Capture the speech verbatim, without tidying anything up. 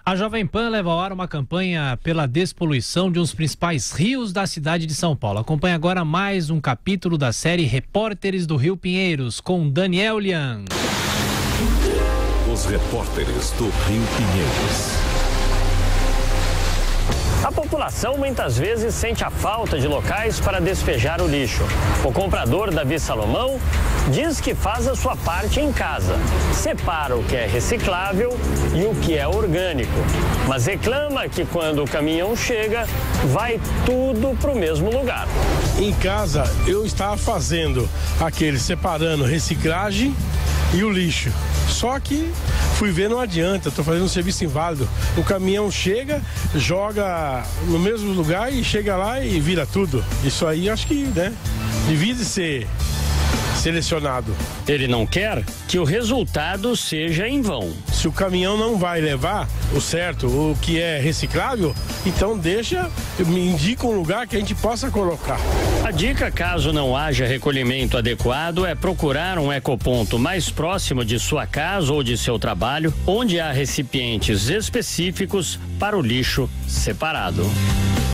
A Jovem Pan leva ao ar uma campanha pela despoluição de um dos principais rios da cidade de São Paulo. Acompanhe agora mais um capítulo da série Repórteres do Rio Pinheiros, com Daniel Lian. Os repórteres do Rio Pinheiros. A população muitas vezes sente a falta de locais para despejar o lixo. O comprador Davi Salomão diz que faz a sua parte em casa. Separa o que é reciclável e o que é orgânico. Mas reclama que quando o caminhão chega, vai tudo para o mesmo lugar. Em casa, eu estava fazendo aquele separando reciclagem e o lixo. Só que fui ver, não adianta, estou fazendo um serviço inválido. O caminhão chega, joga no mesmo lugar e chega lá e vira tudo. Isso aí acho que, né, devia de ser selecionado. Ele não quer que o resultado seja em vão. Se o caminhão não vai levar o certo, o que é reciclável, então deixa, me indica um lugar que a gente possa colocar. A dica, caso não haja recolhimento adequado, é procurar um ecoponto mais próximo de sua casa ou de seu trabalho, onde há recipientes específicos para o lixo separado.